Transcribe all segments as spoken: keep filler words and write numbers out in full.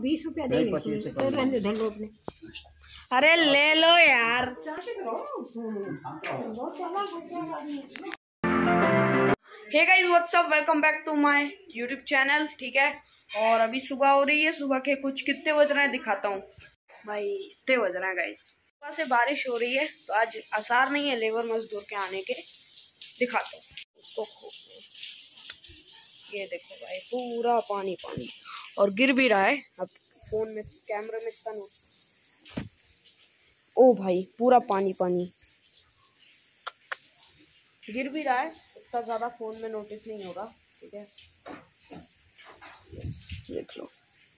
बीस रुपया दे लो अपने। अरे ले लो यार। Hey guys what's up, welcome back to my YouTube channel. ठीक है, और अभी सुबह हो रही है। सुबह के कुछ कितने बज रहे हैं दिखाता हूँ भाई। इतने बज रहे हैं गाइस। सुबह से बारिश हो रही है तो आज आसार नहीं है लेबर मजदूर के आने के। दिखाता हूँ उसको। ये देखो भाई, पूरा पानी पानी और गिर भी रहा है। अब फोन में कैमरे में इतना नो, ओ भाई पूरा पानी पानी गिर भी रहा है। इतना ज़्यादा फ़ोन में नोटिस नहीं होगा। ठीक है, देख लो।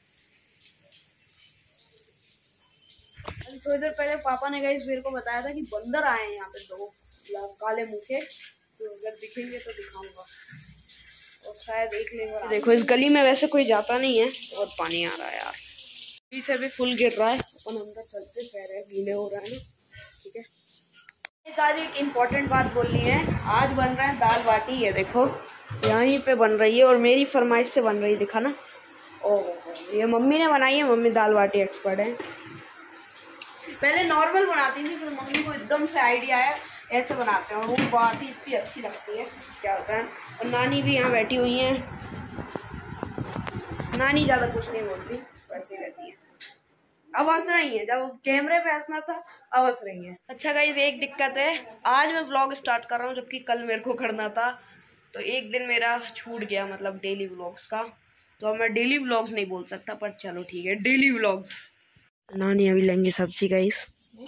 थोड़ी देर पहले पापा ने गाइस मेरे को बताया था कि बंदर आए हैं यहाँ पे दो काले मुंह के, तो अगर दिखेंगे तो दिखाऊंगा और शायद एक लेबर। देखो इस गली में वैसे कोई जाता नहीं है, बहुत पानी आ रहा है यार। से भी फुल गिर रहा है। अपन अंदर चलते पैर है, गीले हो रहा है ना। ठीक है, आज एक इम्पोर्टेंट बात बोलनी है। आज बन रहा है दाल बाटी। ये देखो यहीं पे बन रही है और मेरी फरमाइश से बन रही है। दिखा ना, ओह ये मम्मी ने बनाई है। मम्मी दाल बाटी एक्सपर्ट है। पहले नॉर्मल बनाती थी, फिर मम्मी को एकदम से आइडिया आया ऐसे बनाते हैं और वो बाटी इतनी अच्छी लगती है। क्या होता है। और नानी भी यहाँ बैठी हुई है। नानी ज़्यादा कुछ नहीं बोलती, वैसे रहती है। अब हंस रही है, जब कैमरे पे हंसना था अब हंस रही है। अच्छा गाइस, एक दिक्कत है। आज मैं व्लॉग स्टार्ट कर रहा हूँ जबकि कल मेरे को करना था, तो एक दिन मेरा छूट गया, मतलब डेली व्लॉग्स का। तो अब मैं डेली व्लॉग्स नहीं बोल सकता, पर चलो ठीक है, डेली व्लॉग्स। नानी अभी लेंगे सब्जी गाइस।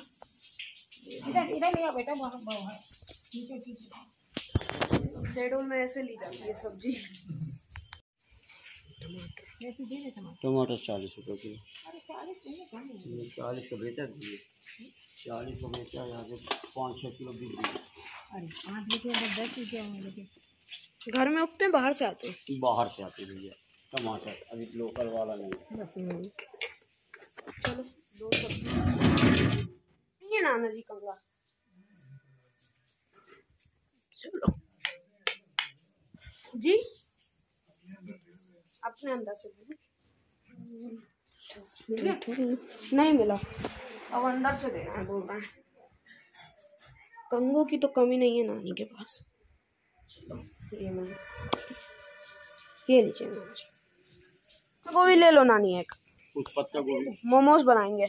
शेड्यूल में ऐसे ली जाती है सब्जी। टमाटर चालीस रुपये किलो। चालीस का बेचा दिए, चालीस का बेचा यहाँ से पाँच छः किलो बिक दिए। अरे पाँच रुपये दस रुपये घर में उगते हैं बाहर से आते हैं? बाहर से आते भैया टमाटर, अभी लोकल वाला नहीं। चलो दो सब्जी ये नाना जी कमला। चलो जी अपने अंदर से मिल गया? नहीं मिला, अब अंदर से देना है बोल रहा है। कंगो की तो कमी नहीं है नानी के पास। चलो ये मैं ये लीजिए नानी। गोभी ले लो नानी, एक कुछ पत्ता गोभी मोमोज बनाएंगे।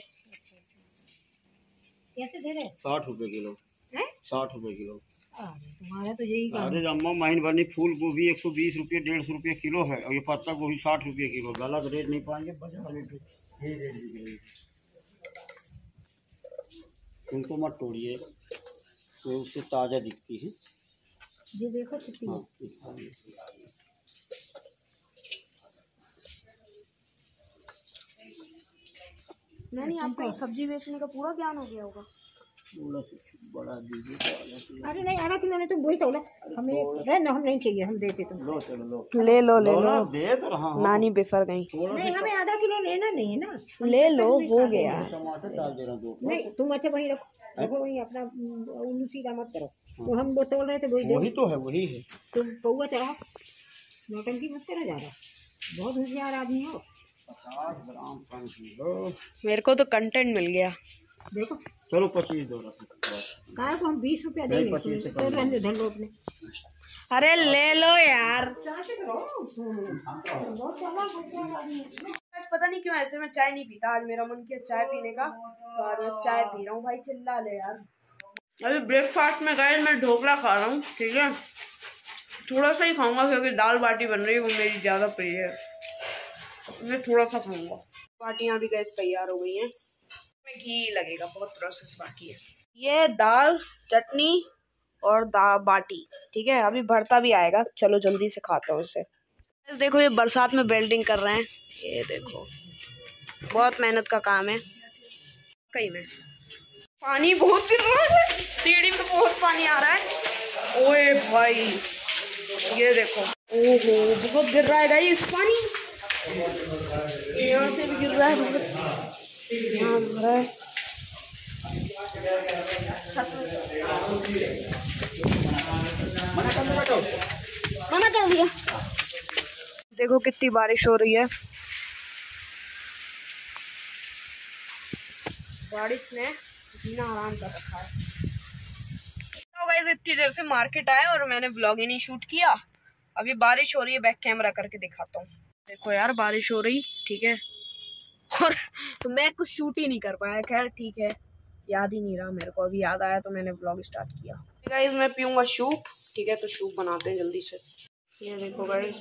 कैसे दे रहे? साठ रुपए किलो। साठ रुपए किलो। तुम्हारा तो यही। अरे अम्मा महीन भरनी फूल गोभी एक सौ बीस रुपये डेढ़ सौ रुपये किलो है, और ये पत्ता गोभी साठ रुपये किलो। गलत रेट नहीं पाएंगे बाजार में, यही रेट बिकेगी। उनको मत तोड़िए, तो उससे ताज़ा दिखती है। ये देखो कितनी। हाँ, नहीं आपको सब्जी बेचने का पूरा ज्ञान हो गया होगा। बड़ा दीजिए। अरे नहीं आधा किलो नहीं, तुम वही तोलो। हमें रहना, हम नहीं चाहिए, हम देते तुम। लो चलो लो, ले लो ले लो, दे तो रहा हूं। नानी बेफर गई। नहीं हमें आधा किलो लेना नहीं है ना, ले लो, हो गया। टमाटर डाल दे रहा हूँ। नहीं तुम अच्छा वही रखो, रखो वही अपना उल्लू सीधा मत करो। तो हम वो तोल रहे थे वही वही तो है, वही है। तुम पौवा चढ़ाओ, नौटंकी मत करो ज़्यादा। बहुत होशियार आदमी हो। पचास ग्राम कम किलो। मेरे को तो कंटेंट मिल गया। देखो चलो पच्चीस दो काय को हम बीस रुपया देंगे, पच्चीस से तो रहने धर लो अपने। अरे ले लो यार। पता नहीं क्यों ऐसे मैं चाय नहीं पीता। आज मेरा मन किया चाय पीने का, तो आज मैं चाय पी रहा हूँ भाई। चिल्ला ले यार। अभी ब्रेकफास्ट में गए मैं ढोकला खा रहा हूँ। ठीक है, थोड़ा सा ही खाऊंगा क्योंकि दाल बाटी बन रही है, वो मेरी ज़्यादा प्रिय है। मैं थोड़ा सा खाऊंगा। बाटियाँ भी गैस तैयार हो गई हैं। में घी लगेगा, बहुत प्रोसेस बाकी है। ये दाल चटनी और दा बाटी। ठीक है, अभी भरता भी आएगा। चलो जल्दी से खाता हूँ इसे। देखो ये बरसात में वेल्डिंग कर रहे हैं। ये देखो बहुत मेहनत का काम है। कहीं में पानी बहुत गिर रहा है, सीढ़ी में बहुत पानी आ रहा है। ओए भाई ये देखो, ओहो बहुत गिर रहा है गाइस पानी। यहाँ से भी गिर रहा है बहुत, यहाँ भरा है। मना कर दिया। देखो कितनी बारिश हो रही है। बारिश ने जीना आराम कर रखा है। तो गाइस इतनी देर से मार्केट आए और मैंने व्लॉग ही नहीं शूट किया। अभी बारिश हो रही है, बैक कैमरा करके दिखाता हूँ। देखो यार बारिश हो रही, ठीक है, और तो मैं कुछ शूट ही नहीं कर पाया। खैर ठीक है, याद ही नहीं रहा मेरे को, अभी याद आया तो मैंने व्लॉग स्टार्ट किया। गाइस मैं पीऊँगा सूप, ठीक है, तो सूप बनाते हैं जल्दी से। ये देखो गाइस,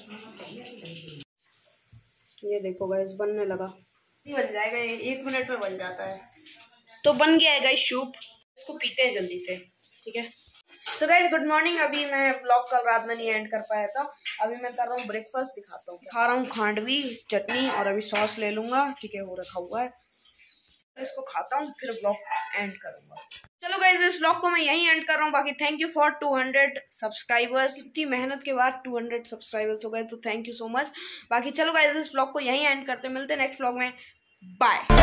ये देखो गाइस बनने लगा, बन जाएगा, एक मिनट में बन जाता है। तो बन गया है गाइस सूप, इसको पीते हैं जल्दी से, ठीक है। तो गाइस गुड मॉर्निंग। अभी मैं व्लॉग कल रात में नहीं एंड कर पाया था, अभी मैं कर रहा हूँ ब्रेकफास्ट, दिखाता हूँ। खा रहा हूँ खांडवी चटनी और अभी सॉस ले लूंगा, ठीक है, वो रखा हुआ है, तो इसको खाता हूँ फिर व्लॉग एंड करूंगा। चलो गाइस इस व्लॉग को मैं यहीं एंड कर रहा हूँ। बाकी thank you for two hundred subscribers, इतनी मेहनत के बाद टू हंड्रेड सब्सक्राइबर्स हो गए, तो थैंक यू सो मच। बाकी चलो गाइस इस व्लॉग को यहीं एंड करते, मिलते हैं नेक्स्ट व्लॉग में, बाय।